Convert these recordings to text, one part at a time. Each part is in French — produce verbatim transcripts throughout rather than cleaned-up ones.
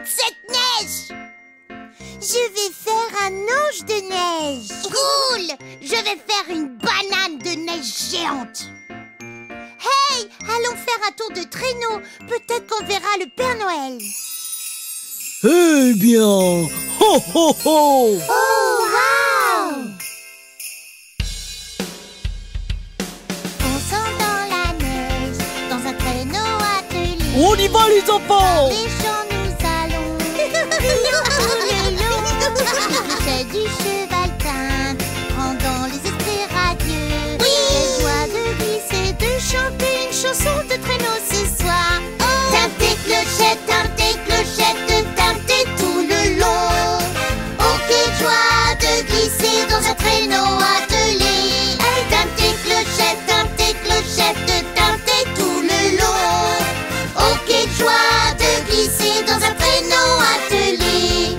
toute cette neige? Je vais faire un ange de neige. Cool! Je vais faire une banane de neige géante. Hey, allons faire un tour de traîneau. Peut-être qu'on verra le Père Noël. Eh bien, ho ho ho! Oh, wow! Fonçons dans la neige, dans un traîneau attelé. On y va les enfants! Par les champs nous allons, rions tout le long. C'est du cheval rendant les esprits radieux. Oui! Quelle joie de glisser, de chanter une chanson de traîneau ce soir. Oh! Tintez clochette, tintez clochette, tintez tout le long. Oh, quelle joie de glisser dans un traîneau attelé. Hey, tintez clochette, tintez clochette, tintez tout le long. Oh, quelle joie de glisser dans un traîneau attelé.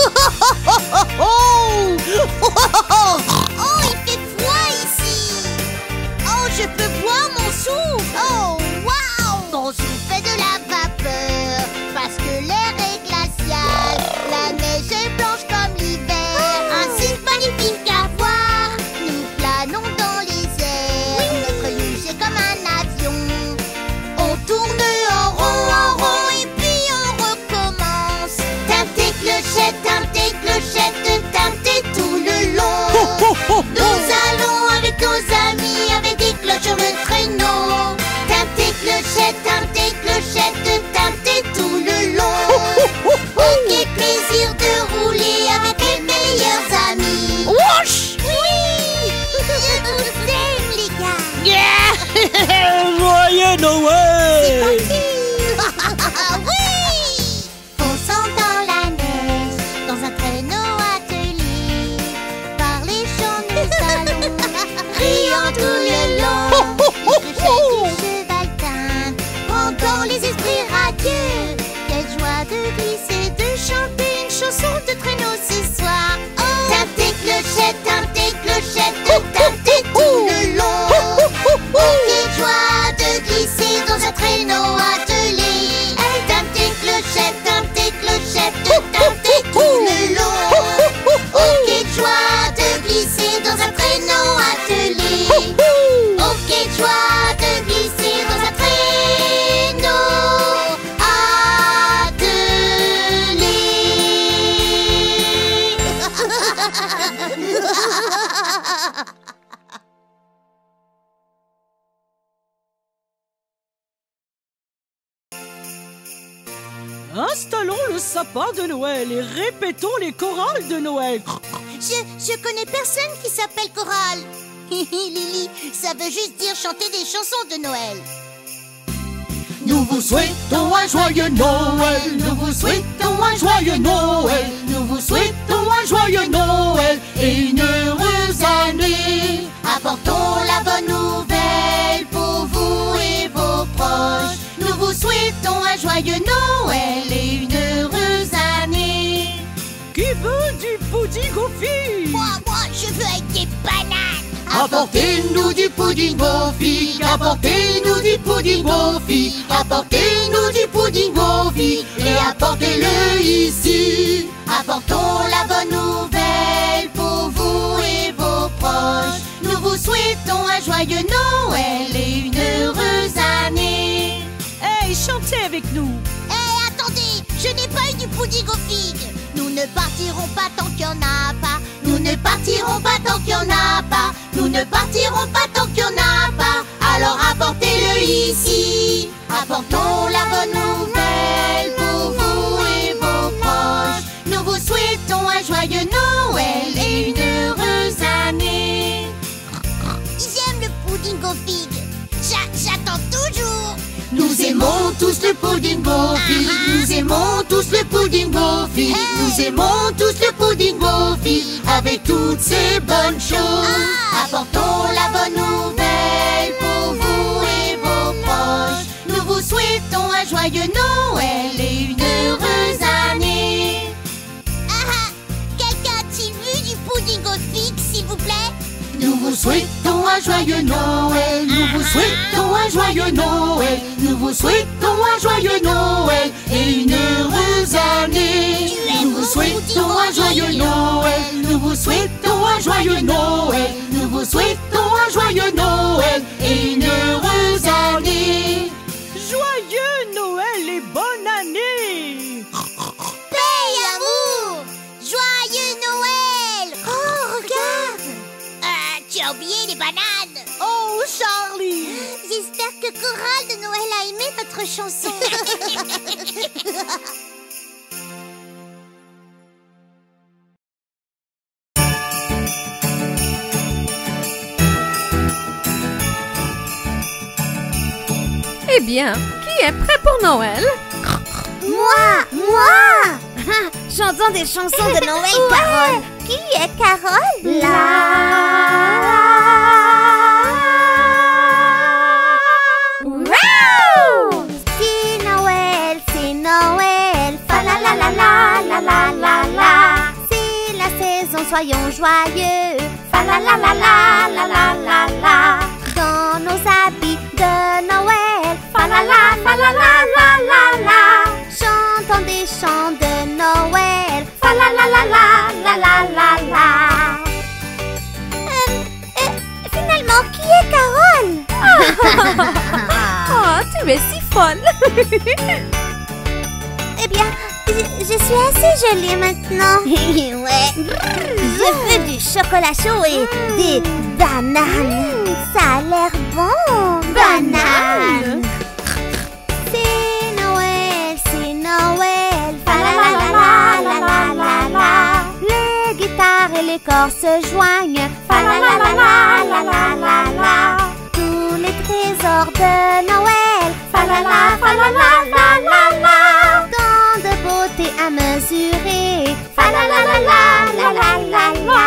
Oh, il fait froid ici. Oh, je peux boire mon souffle. Oh, waouh! Ton souffle fait de la vapeur parce que l'air est glacial. La neige est blanche comme l'hiver. Un site magnifique à voir. Nous planons dans les airs. Notre luge est comme un avion. On tourne en rond, en rond et puis on recommence. Tintez clochette, tintez clochette, tintez tout le long. Nous allons avec nos amis, avec des cloches sur le traîneau. Tintez clochette, tintez clochette, tintez tout le long. Oh, quel plaisir de rouler avec les meilleurs amis. Wesh! Oui! Je vous aime, les gars. Yeah! Joyeux Noël! Oui! Fonçons dans la neige, dans un traîneau attelé. Par les champs nous allons, riant tout le long. Le chef du cheval teinte, rendant les esprits radieux. Quelle joie de glisser, de chanter une chanson de traîneau ce soir. Oh! Tintez clochette, tintez clochette, tintez tout le long. Oh, quelle joie de glisser dans un traîneau attelé. Hey, tintez clochette, tintez clochette, tintez tout le long. Oh, quelle joie de glisser dans un traîneau attelé. Oh, quelle joie de glisser dans un traîneau attelé. Installons le sapin de Noël et répétons les chorales de Noël. Je, je connais personne qui s'appelle Coral. Lily, ça veut juste dire chanter des chansons de Noël. Nous vous souhaitons un joyeux Noël. Nous vous souhaitons un joyeux Noël. Nous vous souhaitons un joyeux Noël et une heureuse année. Apportons la bonne nouvelle pour vous et vos proches. Nous vous souhaitons un joyeux Noël et une heureuse année. Qui veut du pudding aux filles? Moi, moi, je veux avec des bananes. Apportez-nous du pudding aux filles. Apportez-nous du pudding aux filles. Apportez-nous du pudding aux filles et apportez-le ici. Apportons la bonne nouvelle pour vous et vos proches. Nous vous souhaitons un joyeux Noël et une heureuse année. Hey, chantez avec nous. Hé, attendez, je n'ai pas eu du pudding aux figues. Nous ne partirons pas tant qu'il n'y en a pas. Nous ne partirons pas tant qu'il n'y en a pas. Nous ne partirons pas tant qu'il n'y en a pas. Alors apportez-le ici. Apportons la bonne nouvelle pour vous et vos proches. Nous vous souhaitons un joyeux Noël et une heureuse année. J'aime le pudding aux figues. J'a- J'attends toujours. Nous aimons tous le pudding aux filles. Nous aimons tous le pudding aux filles. Nous aimons tous le pudding aux filles. Avec toutes ces bonnes choses. Apportons la bonne nouvelle pour vous et vos proches. Nous vous souhaitons un joyeux Noël et une heureuse année. Ah, quelqu'un a-t-il vu du pudding aux figues, s'il vous plaît? Nous vous souhaitons un joyeux Noël. Nous vous souhaitons un joyeux Noël. Nous vous souhaitons un joyeux Noël et une heureuse année. Nous vous souhaitons un joyeux Noël. Nous vous souhaitons un joyeux Noël. Nous vous souhaitons un joyeux Noël et une heureuse année. Joyeux Noël et bonne année! Paix et amour! Joyeux Noël! Oh, regarde! Ah, tu as oublié les bananes! Oh, Charlie! J'espère que Coral de Noël a aimé notre chanson. Eh bien, qui est prêt pour Noël? Moi! Moi! J'entends des chansons de Noël, ouais. Carole. Qui est Carole? La... Wow! C'est Noël, c'est Noël. Fa la la la la la la la la. C'est la saison, soyons joyeux. Fa la la la la la la la la. Dans nos habits de Noël. Fa la la la la la la la la. Chantons des chants de Noël. Fa la la la la la la la la. Euh, euh, finalement, qui est Carole? Oh, tu es si folle! Eh bien, je, je suis assez jolie maintenant. Ouais. Je veux du chocolat chaud et mmh. des bananes. Ça a l'air bon. Banane. C'est Noël, c'est Noël. Fa la la la la la la la. Les guitares et les corps se joignent. Fa la la la la la la la la. Tous les trésors de Noël. Fa la la fa la la la la la. Tant de beauté à mesurer. Fa la la la la la la la la.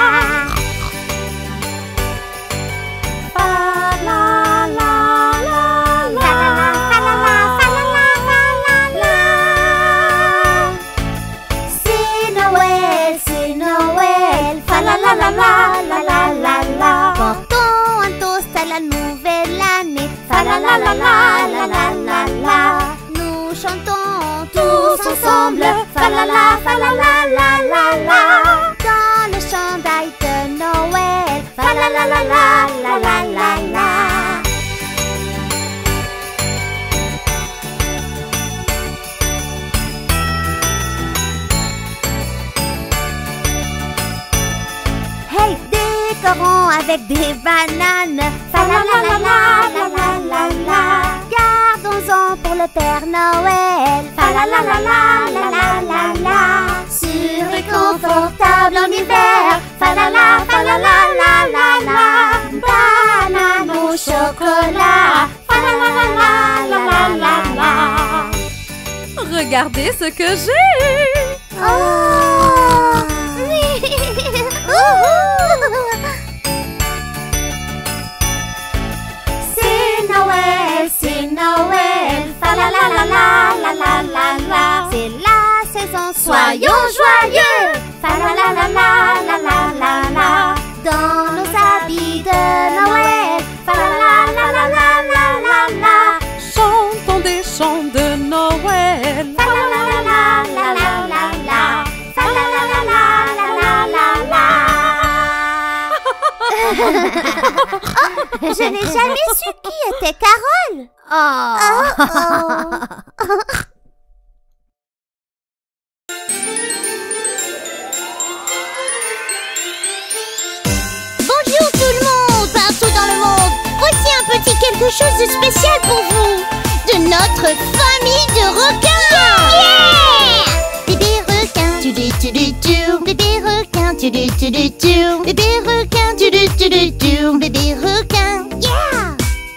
Fa la la la la. Fa la la fa la la fa la la. C'est Noël, c'est Noël. Fa la la la la la la la la. Portons un toast à la nouvelle année. Fa la la la la la la la la. Nous chantons tous ensemble. Fa la la fa la la la la la. Dans le chandail de Noël. Fa la la la la la la la la. Hey, décorons avec des bananes. Fa la la la la la la la la. Gardons-en pour le Père Noël. Fa la la la la la la la la. Sûr et confortable en hiver. Fa la la fa la la la la la. Banane au chocolat. Fa la la la la la la la la. Regardez ce que j'ai! Oh! C'est Noël, c'est Noël. Fa la la la la la la la la. C'est la saison, soyons joyeux. Fa la la la la la la la la. Dans nos habits de Noël. Fa la la la la la la la la. Chantons des chants de Noël. Fa la la la la la la la la. Fa la la la la la la la. Oh, je n'ai jamais su qui était Carole. Oh. Oh, oh. Bonjour tout le monde, partout dans le monde. Voici un petit quelque chose de spécial pour vous, de notre famille de requins. Yeah! Bébé requin, tu du tu du tu. Bébé requin, tu du tu du tu. Bébé requin, tu du tu du tu. Bébé requin, yeah!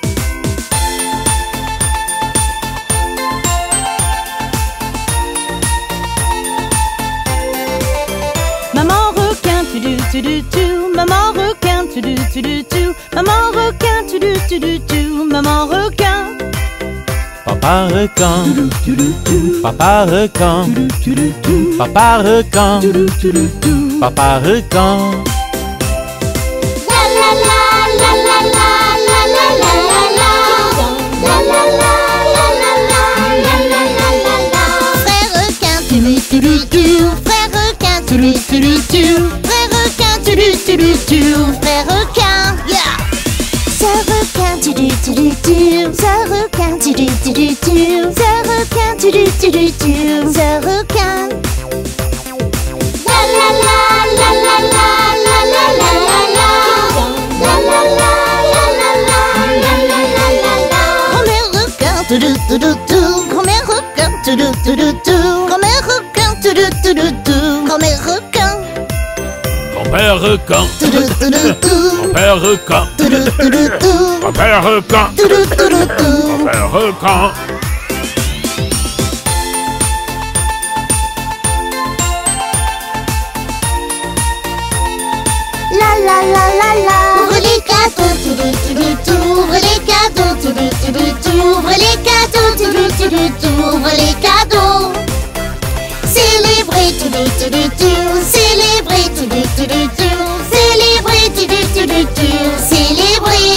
Maman requin, tu du tu du tu. Maman requin, tu du tu du tu. Maman requin, tu du tu du tu. Maman requin. Papa requin, papa requin, papa requin, papa requin. La la la la la la. tu tu tu. Frère requin, tu tu tu tu. Frère requin, yeah. Sœur requin, tu tu tu tu. Sœur requin, tu tu tu tu. Sœur requin, tu tu tu tu. Sœur requin. La la la la la la la la la la la. La la la la la la la la la la la. Grand-mère requin, tu tu tu tu. Grand-mère requin, tu tu tu tu. Grand-mère requin, tu tu tu tu. Grand-mère requin. Grand-père requin. Grand-père requin. Grand-père requin. Grand-père requin. La la la la la. Ouvre les cadeaux, tu tu tu tu. Ouvre les cadeaux, tu tu tu tu. Ouvre les cadeaux, tu tu tu tu. Ouvre les cadeaux. Célébrer, tu tu tu tu. Célébrer, tu tu tu tu. Célébrer, tu tu tu tu. Célébrer.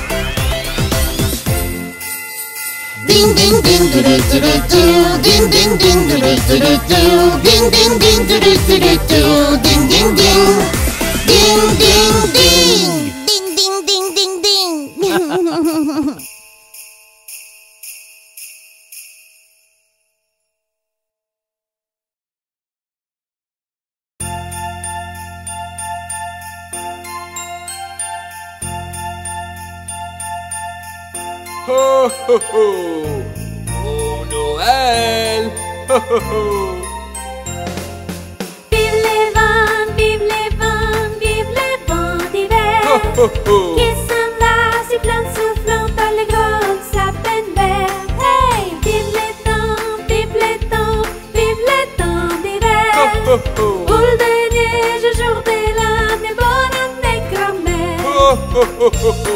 Ding ding ding du du du du. Ding ding ding du du du du. Ding ding ding du du du du. Ding ding ding. Ding ding ding. Ding ding ding ding ding. Ho ho ho! Oh Noël! Ho ho ho! Vive les vents, vive les vents, vive les vents d'hiver. Ho ho ho! Qui s'en va, sifflant, soufflant par les grands sapins verts. Hey! Vive les temps, vive les temps, vive les temps d'hiver. Ho ho ho! Boule de neige, jour de l'âne, et bonne année grand-mère. Ho ho ho ho ho!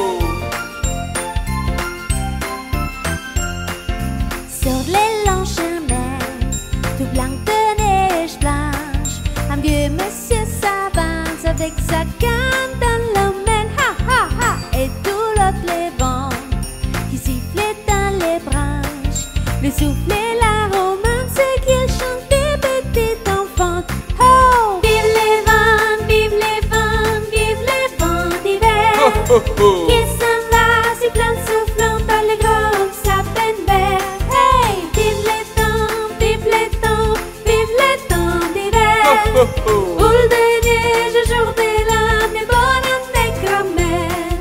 Sur les longs chemins, tout blanc de neige blanche, un vieux monsieur s'avance avec sa canne dans la main, ha ha ha, et tout l'autre les vents qui sifflaient dans les branches, le souffle et la romance qu'il chantait petit enfant. Oh, vive les vents, vive les vents, vive les vents d'hiver. Ho ho ho! Qui s'en va, sifflant, soufflant par les grands sapins verts. Hey, vive les temps, vive les temps, vive les temps d'hiver. Ho ho! Boule de neige, jour de l'âne, et bonne année grand-mère.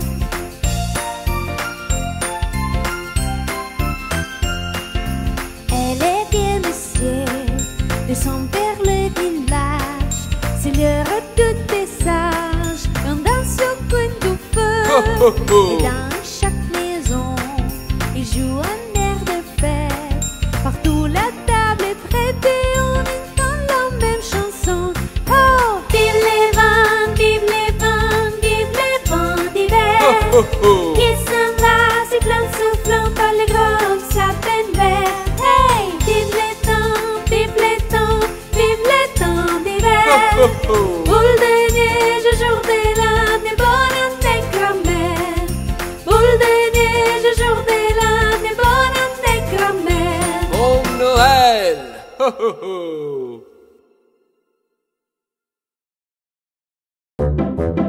Elle est bien le ciel, descend vers le village. C'est l'heure de des sages, on danse au coin du feu. Ho ho ho! Et dans chaque maison, ils jouent un air de fête. Partout la table est prête et on entend la même chanson. Oh, vive les vents, vive les vents, vive les vents d'hiver. Ho ho ho! Qui s'en va, sifflant, soufflant par les grands sapins verts. Hey, vive les temps, vive les temps, vive les temps d'hiver. Ho ho! Boule de neige, jour de l'âne, et bonne année grand-mère. Boule de neige, jour de l'âne, et bonne année grand-mère. Bon Noël! Ho ho ho!